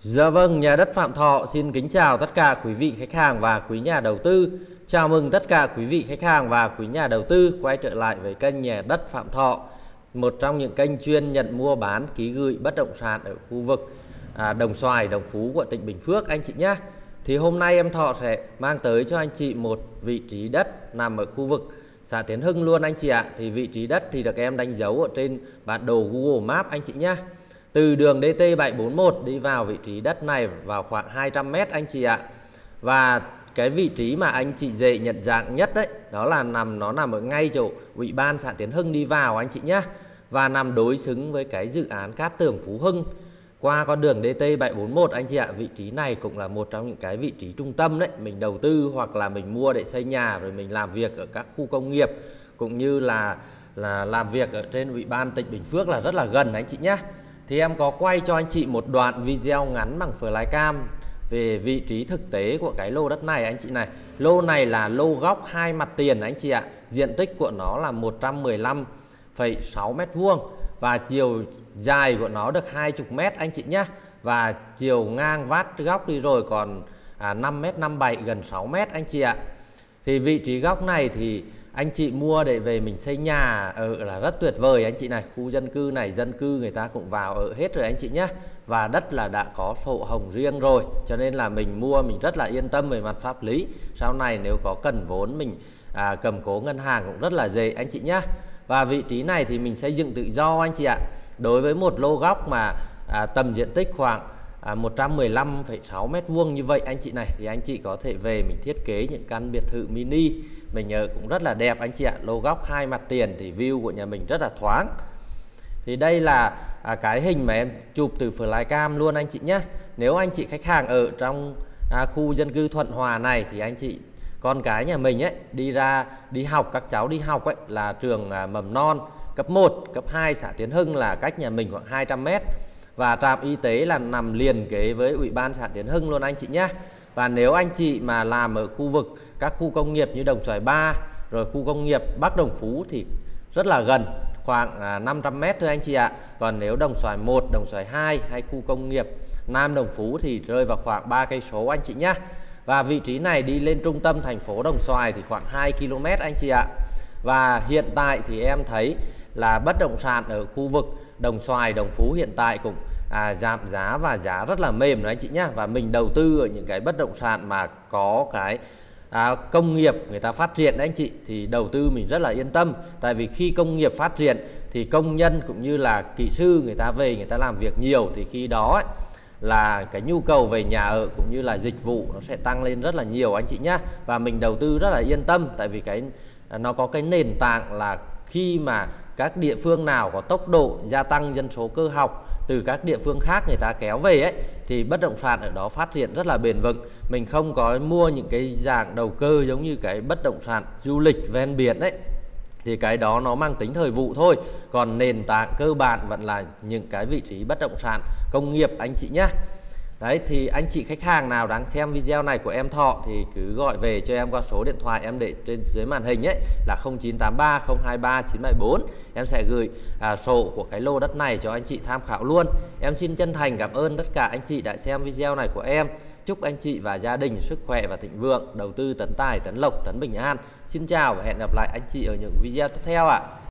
Dạ vâng, nhà đất Phạm Thọ xin kính chào tất cả quý vị khách hàng và quý nhà đầu tư. Chào mừng tất cả quý vị khách hàng và quý nhà đầu tư quay trở lại với kênh nhà đất Phạm Thọ, một trong những kênh chuyên nhận mua bán ký gửi bất động sản ở khu vực Đồng Xoài, Đồng Phú của tỉnh Bình Phước anh chị nhé. Thì hôm nay em Thọ sẽ mang tới cho anh chị một vị trí đất nằm ở khu vực xã Tiến Hưng luôn anh chị ạ. Thì vị trí đất thì được em đánh dấu ở trên bản đồ Google Maps anh chị nhé. Từ đường DT741 đi vào vị trí đất này vào khoảng 200 m anh chị ạ. Và cái vị trí mà anh chị dễ nhận dạng nhất đấy, đó là nó nằm ở ngay chỗ Ủy ban xã Tiến Hưng đi vào anh chị nhé. Và nằm đối xứng với cái dự án Cát Tường Phú Hưng qua con đường DT741 anh chị ạ. Vị trí này cũng là một trong những cái vị trí trung tâm đấy, mình đầu tư hoặc là mình mua để xây nhà, rồi mình làm việc ở các khu công nghiệp cũng như là làm việc ở trên Ủy ban tỉnh Bình Phước là rất là gần anh chị nhé. Thì em có quay cho anh chị một đoạn video ngắn bằng flycam về vị trí thực tế của cái lô đất này anh chị này. Lô này là lô góc 2 mặt tiền anh chị ạ. Diện tích của nó là 115,6 m² và chiều dài của nó được 20 m anh chị nhé. Và chiều ngang vát góc đi rồi còn 5,57 m, gần 6 m anh chị ạ. Thì vị trí góc này thì anh chị mua để về mình xây nhà ở là rất tuyệt vời anh chị này. Khu dân cư này dân cư người ta cũng vào ở hết rồi anh chị nhé. Và đất là đã có sổ hồng riêng rồi, cho nên là mình mua mình rất là yên tâm về mặt pháp lý. Sau này nếu có cần vốn mình cầm cố ngân hàng cũng rất là dễ anh chị nhé. Và vị trí này thì mình xây dựng tự do anh chị ạ. Đối với một lô góc mà tầm diện tích khoảng 115,6 m² như vậy anh chị này, thì anh chị có thể về mình thiết kế những căn biệt thự mini mình ở cũng rất là đẹp anh chị ạ. Lô góc 2 mặt tiền thì view của nhà mình rất là thoáng. Thì đây là cái hình mà em chụp từ flycam luôn anh chị nhé. Nếu anh chị khách hàng ở trong khu dân cư Thuận Hòa này thì anh chị con cái nhà mình ấy đi học, các cháu đi học ấy là trường mầm non cấp 1, cấp 2 xã Tiến Hưng là cách nhà mình khoảng 200 m. Và trạm y tế là nằm liền kế với Ủy ban xã Tiến Hưng luôn anh chị nhé. Và nếu anh chị mà làm ở khu vực các khu công nghiệp như Đồng Xoài 3 rồi khu công nghiệp Bắc Đồng Phú thì rất là gần, khoảng 500 m thôi anh chị ạ. Còn nếu Đồng Xoài 1, Đồng Xoài 2 hay khu công nghiệp Nam Đồng Phú thì rơi vào khoảng 3 cây số anh chị nhé. Và vị trí này đi lên trung tâm thành phố Đồng Xoài thì khoảng 2 km anh chị ạ. Và hiện tại thì em thấy là bất động sản ở khu vực Đồng Xoài, Đồng Phú hiện tại cũng giảm giá và giá rất là mềm rồi anh chị nhé. Và mình đầu tư ở những cái bất động sản mà có cái công nghiệp người ta phát triển anh chị thì đầu tư mình rất là yên tâm. Tại vì khi công nghiệp phát triển thì công nhân cũng như là kỹ sư người ta về người ta làm việc nhiều, thì khi đó ấy, là cái nhu cầu về nhà ở cũng như là dịch vụ nó sẽ tăng lên rất là nhiều anh chị nhé. Và mình đầu tư rất là yên tâm, tại vì nó có cái nền tảng là khi mà các địa phương nào có tốc độ gia tăng dân số cơ học từ các địa phương khác người ta kéo về ấy, thì bất động sản ở đó phát triển rất là bền vững. Mình không có mua những cái dạng đầu cơ giống như cái bất động sản du lịch ven biển ấy, thì cái đó nó mang tính thời vụ thôi. Còn nền tảng cơ bản vẫn là những cái vị trí bất động sản công nghiệp anh chị nhé. Đấy, thì anh chị khách hàng nào đang xem video này của em Thọ thì cứ gọi về cho em qua số điện thoại em để trên dưới màn hình ấy là 0983 023 974. Em sẽ gửi sổ của cái lô đất này cho anh chị tham khảo luôn. Em xin chân thành cảm ơn tất cả anh chị đã xem video này của em. Chúc anh chị và gia đình sức khỏe và thịnh vượng, đầu tư tấn tài, tấn lộc, tấn bình an. Xin chào và hẹn gặp lại anh chị ở những video tiếp theo ạ.